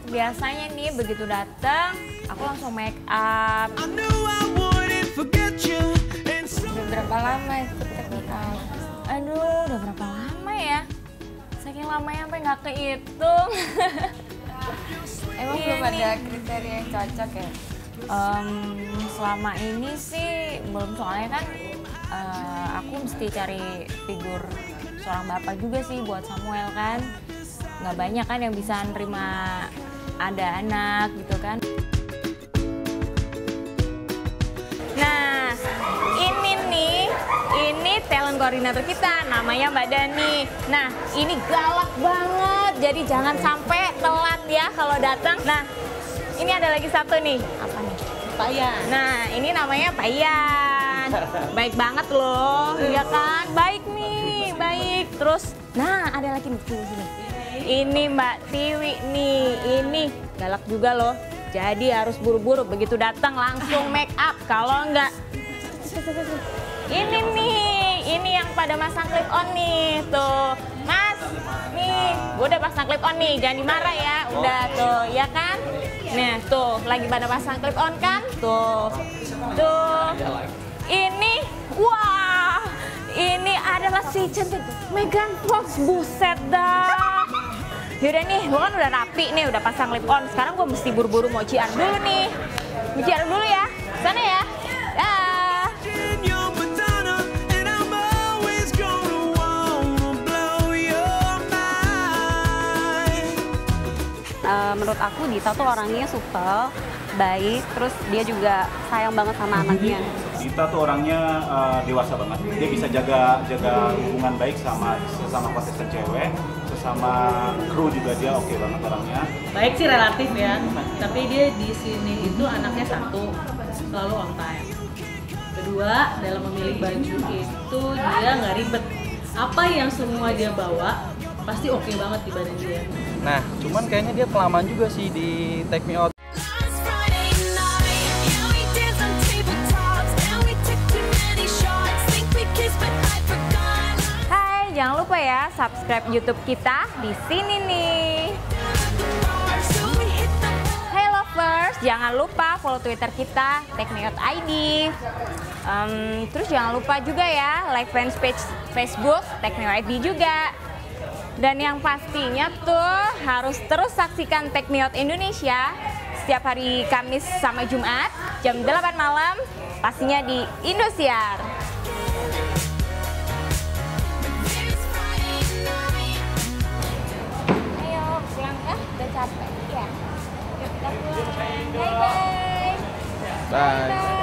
biasanya nih begitu datang, aku langsung make up. Udah berapa lama ikut Me Out? Aduh, udah berapa lama ya? Saking lamanya sampai nggak kehitung. Emang belum ada kriteria yang cocok ya? Selama ini sih belum, soalnya kan aku mesti cari figur seorang bapak juga sih buat Samuel kan. Nggak banyak kan yang bisa nerima ada anak gitu kan. Nah, ini talent koordinator kita, namanya Mbak Dani. Nah, ini galak banget, jadi jangan sampai telat ya kalau datang. Nah, ini ada lagi satu nih. Apa nih? Payan. Nah, ini namanya Payan. Baik banget loh, ya kan? Baik nih, baik. Terus, nah ada lagi nih, sini. Ini Mbak Tiwi nih, ini galak juga loh. Jadi harus buru-buru, begitu datang langsung make up. Kalau enggak, ini nih, ini yang pada masang clip on nih, tuh. Mas, nih, gue udah pasang clip on nih, jangan dimarah ya. Udah tuh, ya kan? Nah, tuh, lagi pada pasang clip on kan? Tuh, tuh. Ini, wah, ini adalah si cantik Megan Fox, buset dah. Yaudah nih, gue kan udah rapi nih, udah pasang lip on. Sekarang gue mesti buru-buru mau ciar dulu nih. Ciar dulu ya, sana ya. Dah. Menurut aku Dita tuh orangnya supel, baik, terus dia juga sayang banget sama anaknya. Dita tuh orangnya dewasa banget. Dia bisa jaga hubungan baik sama sesama kontestan cewek, sesama kru juga dia oke banget orangnya. Baik sih relatif ya, tapi dia di sini itu anaknya satu, selalu on time. Kedua, dalam memilih baju itu dia nggak ribet. Apa yang semua dia bawa pasti oke banget di badan dia. Nah, cuman kayaknya dia kelamaan juga sih di Take Me Out. Hai, jangan lupa ya subscribe YouTube kita di sini nih. Hai lovers, jangan lupa follow Twitter kita Take Me Out ID. Terus jangan lupa juga ya like fanpage Facebook Take Me Out ID juga. Dan yang pastinya tuh harus terus saksikan Take Me Out Indonesia setiap hari Kamis sama Jumat jam 8 malam, pastinya di Indosiar. Ayo pulang ya, udah capek ya. Yuk kita pulang. Bye bye. Bye.